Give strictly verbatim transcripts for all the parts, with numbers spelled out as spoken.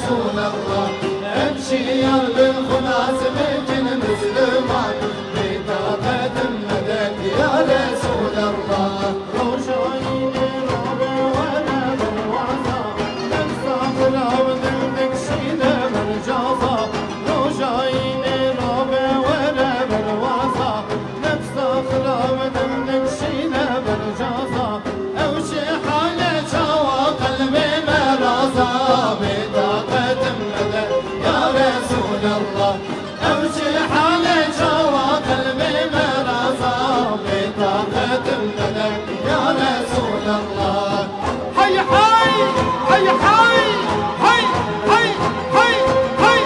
رسول الله امشي يا بالخلاص بكل مسلمان بطاقة مدد يا رسول الله روشايني رابع وانا بالوعظة نستغفر وذنبك شينا بالجازة روشايني رابع وانا بالوعظة نستغفر وذنبك شينا بالجازة اوشي حالة شوى قلبي مرازة بطاقة مدد يا رسول الله امشي حالي شوى قلبي مرازة بطاقة مدد يا رسول الله حي حي حي حي حي حي حي حي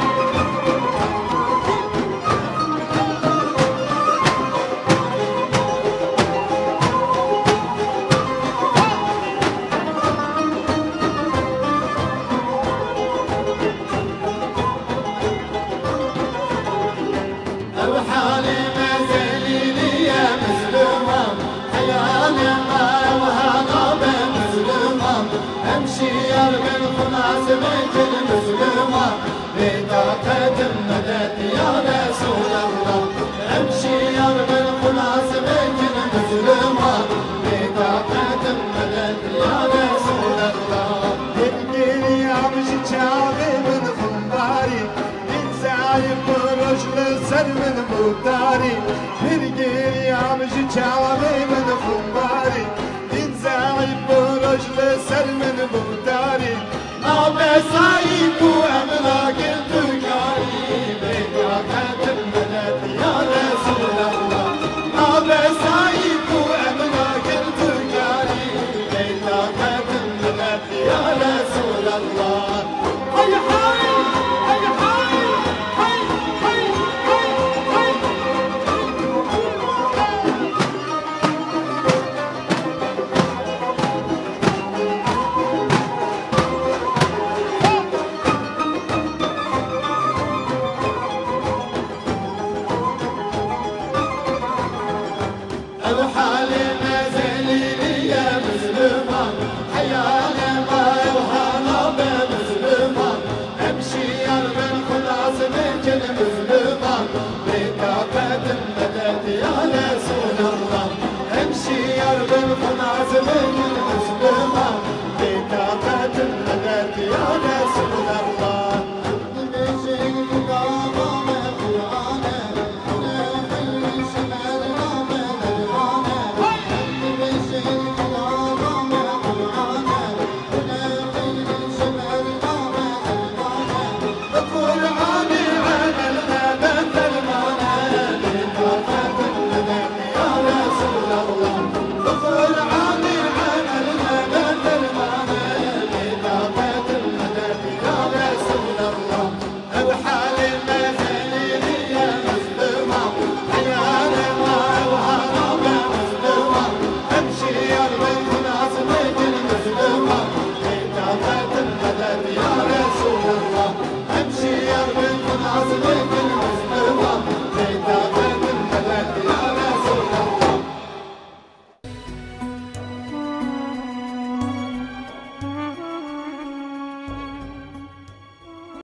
وحالي ما زالي لي يا مسلمة حيالي ما وهذا بمسلمة امشي ارمي الخلاص بكل مسلمة بطاقة مدد يا رسول الله امشي ارمي الخلاص بكل مسلمة بطاقة مدد يا رسول الله تلقيني امشي شعبي من خنباري انسايب برجل سر من بوداري تلقيني امشي شعبي من خنباري انسايب برجل سر من بوداري ما بسايب